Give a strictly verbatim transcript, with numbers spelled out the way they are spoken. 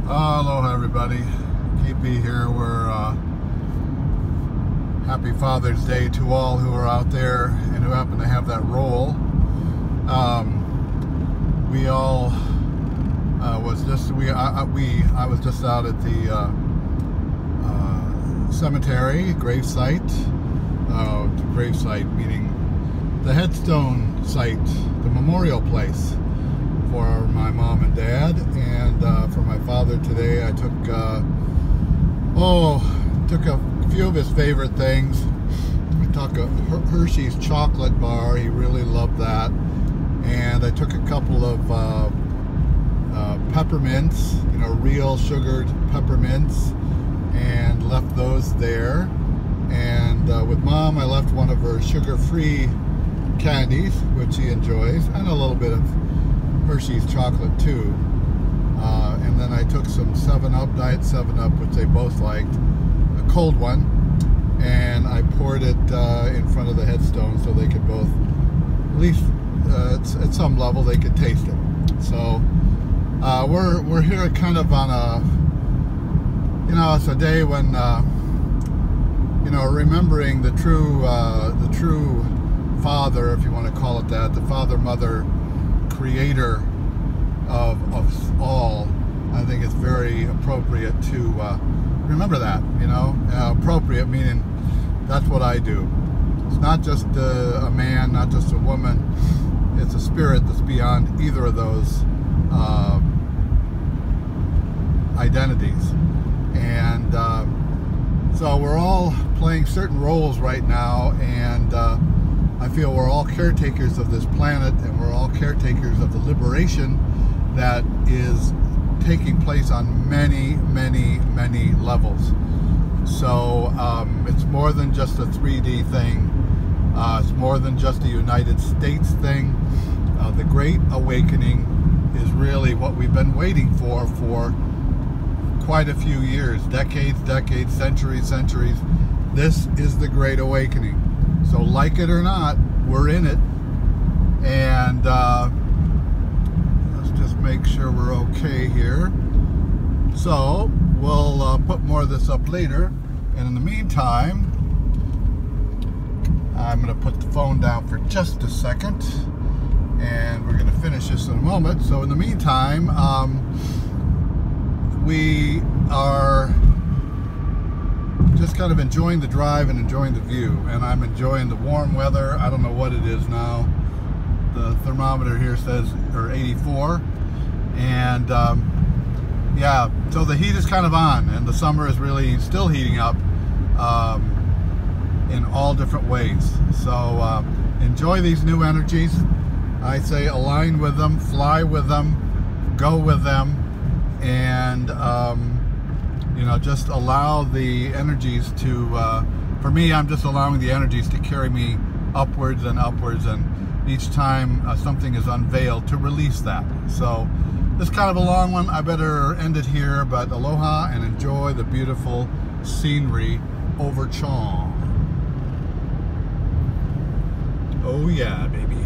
Uh, aloha everybody, K P here. We're uh, happy Father's Day to all who are out there and who happen to have that role. Um, we all uh, was just we I, we I was just out at the uh, uh, cemetery grave site. Uh, the grave site meaning the headstone site, the memorial place for my mom and dad, and uh, for my father today I took uh, oh took a few of his favorite things. I took a Hershey's chocolate bar, he really loved that, and I took a couple of uh, uh, peppermints, you know, real sugared peppermints, and left those there. And uh, with Mom I left one of her sugar-free candies, which he enjoys, and a little bit of Hershey's chocolate too. Uh, and then I took some seven up, Diet seven up, which they both liked, a cold one, and I poured it uh, in front of the headstone so they could both, at least uh, at some level, they could taste it. So uh, we're we're here kind of on a, you know, it's a day when uh, you know, remembering the true uh, the true father, if you want to call it that, the father, mother, creator of, of us all. I think it's very appropriate to uh, remember that, you know, uh, appropriate meaning that's what I do. It's not just a, a man, not just a woman, it's a spirit that's beyond either of those uh, identities. And uh, so we're all playing certain roles right now, and uh, I feel we're all caretakers of this planet, and we're all caretakers of the liberation that is taking place on many, many, many levels. So um, it's more than just a three D thing. Uh, it's more than just a United States thing. Uh, the Great Awakening is really what we've been waiting for for quite a few years, decades, decades, centuries, centuries. This is the Great Awakening. So like it or not, we're in it. And uh, let's just make sure we're okay here. So we'll uh, put more of this up later. And in the meantime, I'm going to put the phone down for just a second. And we're going to finish this in a moment. So in the meantime, um, we are just kind of enjoying the drive and enjoying the view, and I'm enjoying the warm weather. I don't know what it is now. The thermometer here says or eighty-four, and um, yeah, so the heat is kind of on, and the summer is really still heating up um, in all different ways. So uh, enjoy these new energies. I say align with them, fly with them, go with them, and um, you know, just allow the energies to, uh, for me, I'm just allowing the energies to carry me upwards and upwards, and each time uh, something is unveiled, to release that. So this is kind of a long one. I better end it here, but aloha and enjoy the beautiful scenery over Chong. Oh yeah, baby.